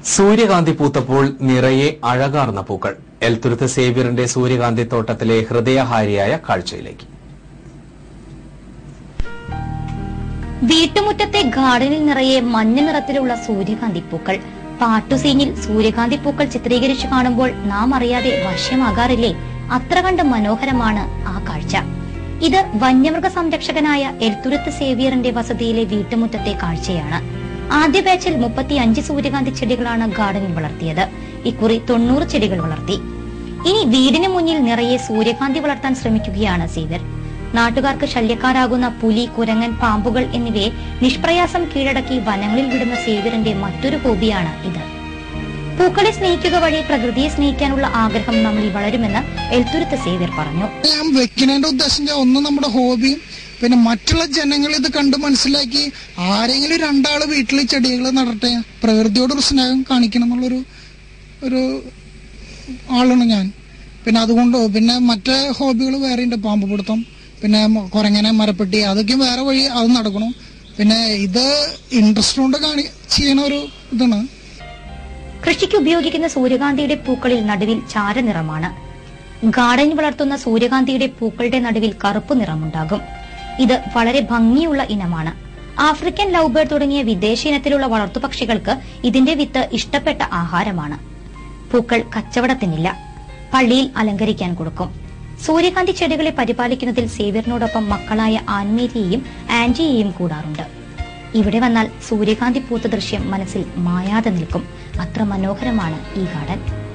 സൂര്യകാന്തി പൂത്തപ്പോൾ നിറയെ അഴകാർന്ന പൂക്കൾ. എൽത്തുരുത്ത് സേവ്യറിന്റെ സൂര്യകാന്തി തോട്ടത്തിലെ ഹൃദയഹാരിയായ കാഴ്ചയിലേക്ക്. വീട്ടുമുറ്റത്തെ ഗാർഡനിൽ നിറയെ മഞ്ഞ നിറത്തിലുള്ള സൂര്യകാന്തി പൂക്കൾ. പാട്ടുസീനിൽ സൂര്യകാന്തി പൂക്കൾ ചിത്രീകരിച്ചു കാണുമ്പോൾ നാം അറിയാതെ വശ്യമാകാറില്ലേ? അത്ര കണ്ട് മനോഹരമാണ് ആ കാഴ്ച. ഇത് വന്യമൃഗ സംരക്ഷകനായ എൽത്തുരുത്ത് സേവ്യറിന്റെ വസതിയിലെ വീട്ടുമുറ്റത്തെ കാഴ്ചയാണ്. ആദ്യ ബാച്ചിൽ 35 സൂര്യകാന്തി ചെടികളാണ് ഗാർഡനിൽ വളർത്തിയത്. ഇക്കുറി 90 ചെടികൾ വളർത്തി. ഇനി വീടിന് മുന്നിൽ നിറയെ സൂര്യകാന്തി വളർത്താൻ ശ്രമിക്കുകയാണ് സേവ്യർ. നാട്ടുകാർക്ക് ശല്യക്കാരാകുന്ന പുലി, കുരങ്ങൻ, പാമ്പുകൾ എന്നിവയെ നിഷ്പ്രയാസം കീഴടക്കി വനങ്ങളിൽ വിടുന്ന സേവ്യറിന്റെ മറ്റൊരു ഹോബിയാണ് ഇത്. പൂക്കളെ സ്നേഹിക്കുക വഴി പ്രകൃതിയെ സ്നേഹിക്കാനുള്ള ആഗ്രഹം നമ്മളിൽ വളരുമെന്ന് എൽത്തുരുത്ത് സേവ്യർ പറഞ്ഞു. ഞാൻ വെക്കുന്നതിന്റെ ഉദ്ദേശം ഒന്ന് നമ്മുടെ ഹോബിയും പിന്നെ മറ്റുള്ള ജനങ്ങൾ ഇത് കണ്ട് മനസ്സിലാക്കി ആരെങ്കിലും രണ്ടാള് വീട്ടിൽ ചെടികൾ നടട്ടെ, പ്രകൃതിയോടൊരു സ്നേഹം കാണിക്കണം എന്നുള്ളൊരു ആളാണ് ഞാൻ. പിന്നെ അതുകൊണ്ട് പിന്നെ മറ്റേ ഹോബികൾ വേറെ ഉണ്ട്, പാമ്പ് പിടുത്തം, പിന്നെ കുരങ്ങനെ, മരപ്പെട്ടി, അതൊക്കെ വേറെ വഴി അത് നടക്കണം. പിന്നെ ഇത് ഇൻട്രസ്റ്റ് കൊണ്ട് ചെയ്യണ ഒരു ഇതാണ്. കൃഷിക്ക് ഉപയോഗിക്കുന്ന സൂര്യകാന്തിയുടെ പൂക്കളിൽ നടുവിൽ ചാരനിറമാണ്. ഗാർഡനിൽ വളർത്തുന്ന സൂര്യകാന്തിയുടെ പൂക്കളുടെ നടുവിൽ കറുപ്പ് നിറമുണ്ടാകും. ഇത് വളരെ ഭംഗിയുള്ള ഇനമാണ്. ആഫ്രിക്കൻ ലവ് ബേർഡ് തുടങ്ങിയ വിദേശ ഇനത്തിലുള്ള വളർത്തുപക്ഷികൾക്ക് ഇതിന്റെ വിത്ത് ഇഷ്ടപ്പെട്ട ആഹാരമാണ്. പൂക്കൾ കച്ചവടത്തിനില്ല, പള്ളിയിൽ അലങ്കരിക്കാൻ കൊടുക്കും. സൂര്യകാന്തി ചെടികളെ പരിപാലിക്കുന്നതിൽ സേവ്യറിനോടൊപ്പം മക്കളായ ആൻമേരിയെയും ആന്റിയെയും കൂടാറുണ്ട്. ഇവിടെ വന്നാൽ സൂര്യകാന്തി പൂത്ത ദൃശ്യം മനസ്സിൽ മായാതെ നിൽക്കും. അത്ര മനോഹരമാണ് ഈ ഗാർഡൻ.